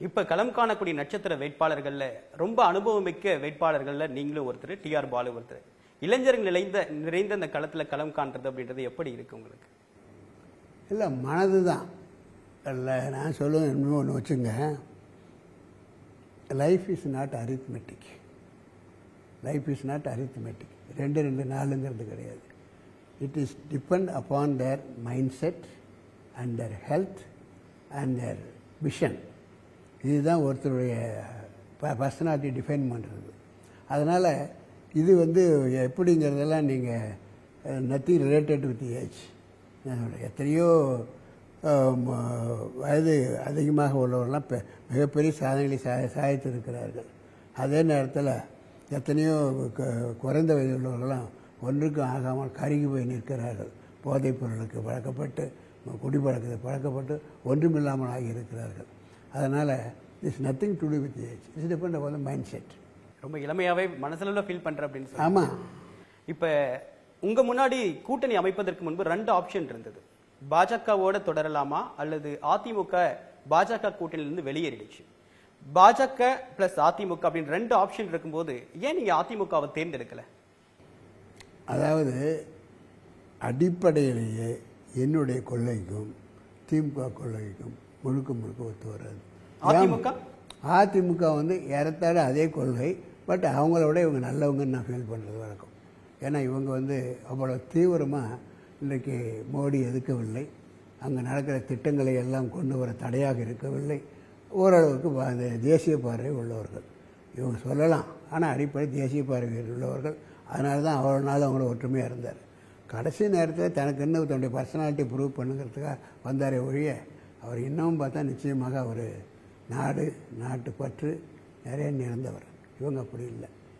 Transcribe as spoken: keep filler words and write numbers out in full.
இப்ப களம் காணக்கூடிய நட்சத்திர வேட்பாளர்கள்ல ரொம்ப அனுபவமிக்க வேட்பாளர்கள்ல நீங்களும் ஒருத்தர், டி ஆர் பாலு ஒருத்தர். இளைஞர்கள் நிறைந்த நிறைந்த அந்த களத்துல களம் காண்றது அப்படின்றது எப்படி இருக்கு உங்களுக்கு? இல்லை, மனது தான் இல்லை. நான் சொல்லுவேன் இன்னும் ஒன்று வச்சுங்க, life is not arithmetic. Life is not arithmetic. ரெண்டு ரெண்டு நாலுங்கிறது கிடையாது. It is depend upon their mindset and their health and their vision. இதுதான் ஒருத்தருடைய பர்சனாலிட்டி டிஃபைன் பண்ணுறது. அதனால் இது வந்து எப்படிங்கிறதெல்லாம் நீங்கள் நத்திங் ரிலேட்டட் வித் ஏஜ். எத்தனையோ வயது அதிகமாக உள்ளவர்கள்லாம் இப்போ மிகப்பெரிய சாதனைகளை சா சாதித்திருக்கிறார்கள். அதே நேரத்தில் எத்தனையோ குறைந்த வயது உள்ளவர்கள்லாம் ஒன்றுக்கும் ஆகாமல் கருகி போய் நிற்கிறார்கள். போதைப் பொருளுக்கு பழக்கப்பட்டு, குடிப்பழக்கத்தை பழக்கப்பட்டு ஒன்றுமில்லாமல் ஆகியிருக்கிறார்கள். அதனால் it's nothing to do with age. It's depend upon the mindset. ரொம்ப இளமையாவே மனசுல ஃபீல் பண்ற அப்படின்னு சொல்லி. ஆமாம். இப்ப உங்க முன்னாடி கூட்டணி அமைப்பதற்கு முன்பு ரெண்டு ஆப்ஷன் இருந்தது. பாஜகவோட தொடரலாமா அல்லது அதிமுக பாஜக கூட்டணியிலிருந்து வெளியேறிடுச்சு. பாஜக பிளஸ் அதிமுக அப்படின்னு ரெண்டு ஆப்ஷன் இருக்கும்போது ஏன் நீங்க அதிமுகவை தேர்ந்தெடுக்கல? அதாவது அடிப்படையிலேயே என்னுடைய கொள்கைக்கும் திமுக கொள்கைக்கும் முழுக்க முழுக்க ஒத்து வராது. அதிமுக அதிமுக வந்து ஏறத்தாழ அதே கொள்கை, பட் அவங்கள விட இவங்க நல்லவங்கன்னு நான் ஃபீல் பண்ணுறது வழக்கம். ஏன்னா இவங்க வந்து அவ்வளோ தீவிரமாக இன்றைக்கு மோடி எதுக்கவில்லை, அங்கே நடக்கிற திட்டங்களை எல்லாம் கொண்டு வர தடையாக இருக்கவில்லை. ஓரளவுக்கு அந்த தேசிய பார்வை உள்ளவர்கள் இவங்க சொல்லலாம். ஆனால் அடிப்படை தேசிய பார்வை உள்ளவர்கள். அதனால தான் அவ்வளோ நாள் அவங்கள ஒற்றுமையாக இருந்தார். கடைசி நேரத்தில் தனக்கு இன்னும் தன்னுடைய பர்சனாலிட்டி ப்ரூவ் பண்ணுங்கிறதுக்காக வந்தாரே ஒழிய, அவர் இன்னமும் பார்த்தா நிச்சயமாக அவர் நாடு நாட்டு பற்று நிறைய நிறந்தவர். இவங்க அப்படி இல்லை.